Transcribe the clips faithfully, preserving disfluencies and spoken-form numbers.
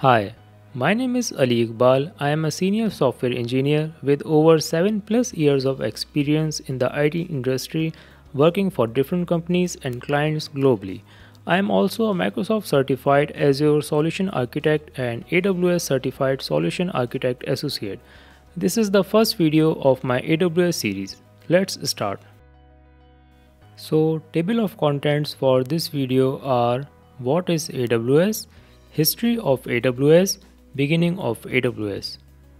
Hi, my name is Ali Iqbal. I am a senior software engineer with over seven plus years of experience in the I T industry working for different companies and clients globally. I am also a Microsoft certified Azure Solution Architect and A W S certified Solution Architect Associate. This is the first video of my A W S series. Let's start. So, table of contents for this video are: what is A W S, history of A W S, beginning of A W S.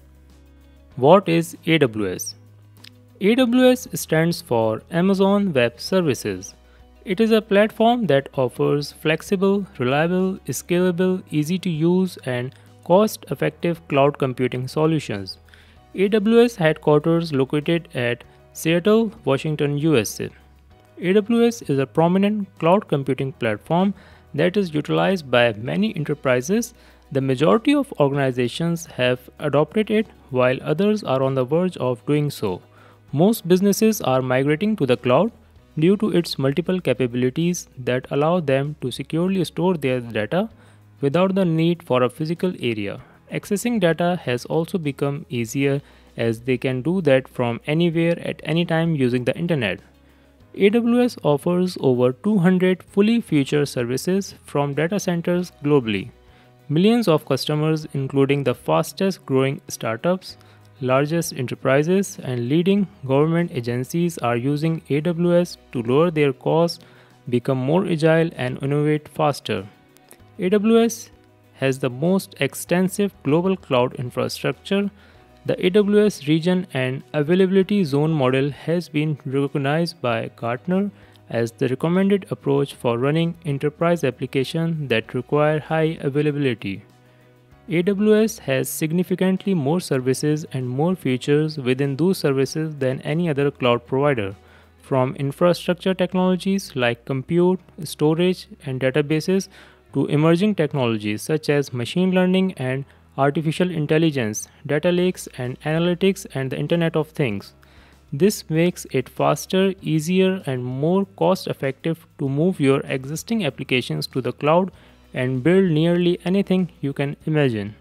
What is A W S? A W S stands for Amazon Web Services. It is a platform that offers flexible, reliable, scalable, easy to use, and cost effective cloud computing solutions. A W S headquarters located at Seattle, Washington, U S A. A W S is a prominent cloud computing platform that is utilized by many enterprises. The majority of organizations have adopted it, while others are on the verge of doing so. Most businesses are migrating to the cloud due to its multiple capabilities that allow them to securely store their data without the need for a physical area. Accessing data has also become easier as they can do that from anywhere at any time using the internet. A W S offers over two hundred fully featured services from data centers globally. Millions of customers, including the fastest growing startups, largest enterprises, and leading government agencies, are using A W S to lower their costs, become more agile, and innovate faster. A W S has the most extensive global cloud infrastructure. The A W S region and availability zone model has been recognized by Gartner as the recommended approach for running enterprise applications that require high availability. A W S has significantly more services and more features within those services than any other cloud provider, from infrastructure technologies like compute, storage, and databases to emerging technologies such as machine learning and artificial intelligence, data lakes and analytics, and the Internet of Things. This makes it faster, easier, and more cost effective to move your existing applications to the cloud and build nearly anything you can imagine.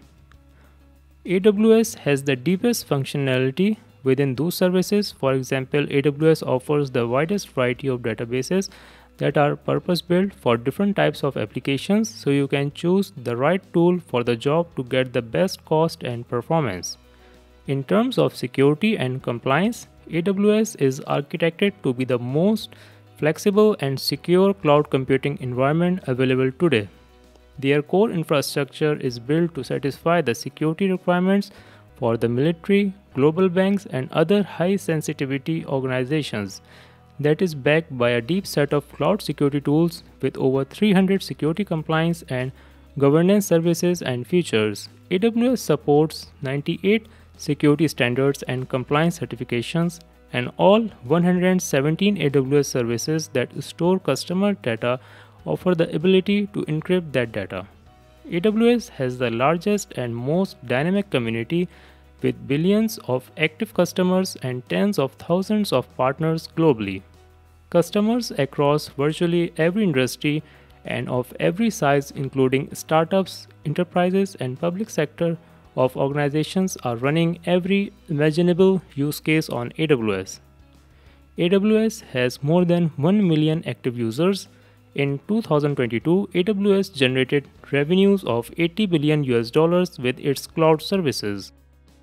A W S has the deepest functionality within those services. For example, A W S offers the widest variety of databases that are purpose-built for different types of applications, so you can choose the right tool for the job to get the best cost and performance. In terms of security and compliance, A W S is architected to be the most flexible and secure cloud computing environment available today. Their core infrastructure is built to satisfy the security requirements for the military, global banks, and other high-sensitivity organizations. That is backed by a deep set of cloud security tools with over three hundred security compliance and governance services and features. A W S supports ninety-eight security standards and compliance certifications, and all one hundred seventeen A W S services that store customer data offer the ability to encrypt that data. A W S has the largest and most dynamic community with billions of active customers and tens of thousands of partners globally. Customers across virtually every industry and of every size, including startups, enterprises, and public sector of organizations, are running every imaginable use case on A W S. A W S has more than one million active users. In two thousand twenty-two, A W S generated revenues of eighty billion U S dollars with its cloud services.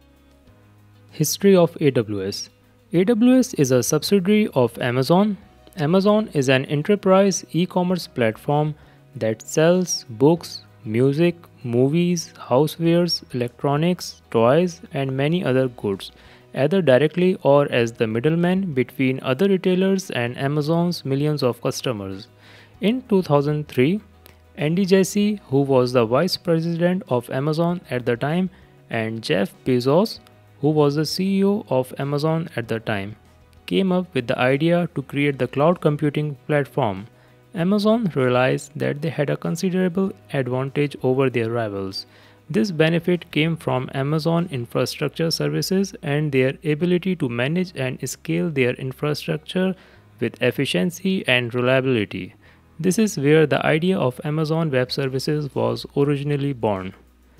History of A W S. A W S is a subsidiary of Amazon. Amazon is an enterprise e-commerce platform that sells books, music, movies, housewares, electronics, toys, and many other goods, either directly or as the middleman between other retailers and Amazon's millions of customers. In two thousand three, Andy Jassy, who was the vice president of Amazon at the time, and Jeff Bezos, who was the C E O of Amazon at the time, came up with the idea to create the cloud computing platform. Amazon realized that they had a considerable advantage over their rivals. This benefit came from Amazon Infrastructure Services and their ability to manage and scale their infrastructure with efficiency and reliability. This is where the idea of Amazon Web Services was originally born.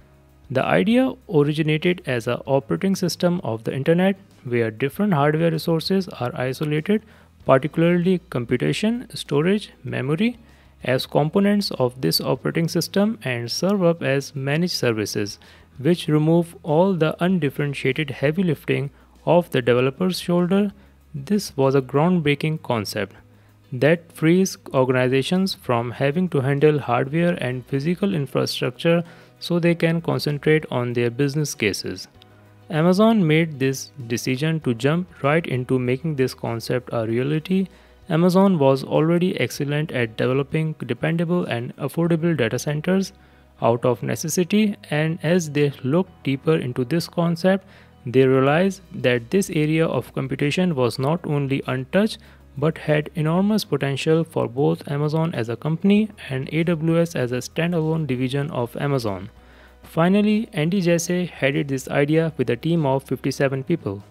The idea originated as an operating system of the internet where different hardware resources are isolated, particularly computation, storage, memory, as components of this operating system and serve up as managed services, which remove all the undifferentiated heavy lifting off the developer's shoulder. This was a groundbreaking concept that frees organizations from having to handle hardware and physical infrastructure so they can concentrate on their business cases. Amazon made this decision to jump right into making this concept a reality. Amazon was already excellent at developing dependable and affordable data centers out of necessity, and as they looked deeper into this concept, they realized that this area of computation was not only untouched but had enormous potential for both Amazon as a company and A W S as a standalone division of Amazon. Finally, Andy Jassy headed this idea with a team of fifty-seven people.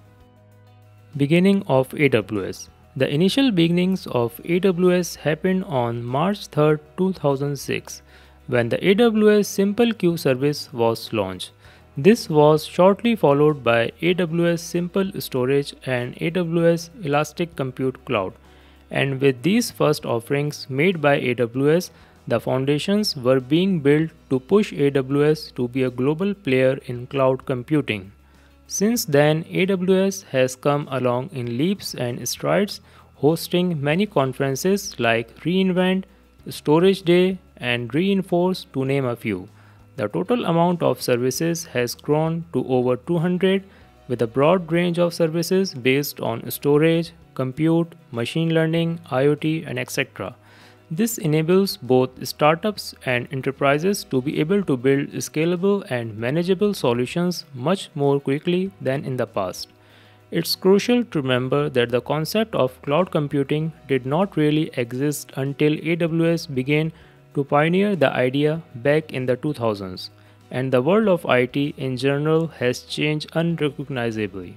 Beginning of A W S. The initial beginnings of A W S happened on March third, two thousand six, when the A W S Simple Queue service was launched. This was shortly followed by A W S Simple Storage and A W S Elastic Compute Cloud. And with these first offerings made by A W S, the foundations were being built to push A W S to be a global player in cloud computing. Since then, A W S has come along in leaps and strides, hosting many conferences like reInvent, Storage Day, and Reinforce, to name a few. The total amount of services has grown to over two hundred, with a broad range of services based on storage, compute, machine learning, IoT, and et cetera. This enables both startups and enterprises to be able to build scalable and manageable solutions much more quickly than in the past. It's crucial to remember that the concept of cloud computing did not really exist until A W S began to pioneer the idea back in the two thousands, and the world of I T in general has changed unrecognizably.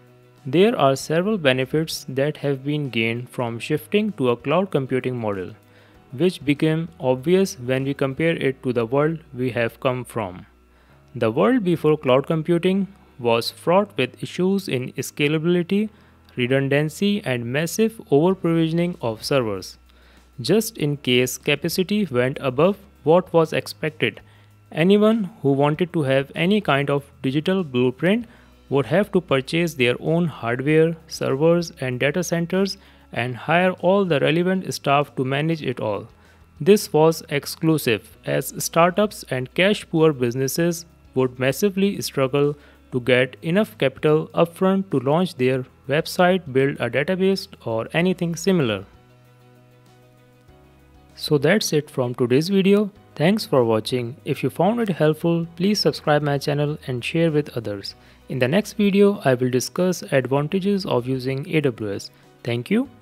There are several benefits that have been gained from shifting to a cloud computing model, which became obvious when we compare it to the world we have come from. The world before cloud computing was fraught with issues in scalability, redundancy, and massive over-provisioning of servers. Just in case capacity went above what was expected, anyone who wanted to have any kind of digital blueprint would have to purchase their own hardware, servers, and data centers and hire all the relevant staff to manage it all. This was exclusive, as startups and cash-poor businesses would massively struggle to get enough capital upfront to launch their website, build a database, or anything similar. So that's it from today's video. Thanks for watching. If you found it helpful, please subscribe my channel and share with others. In the next video, I will discuss advantages of using A W S. Thank you.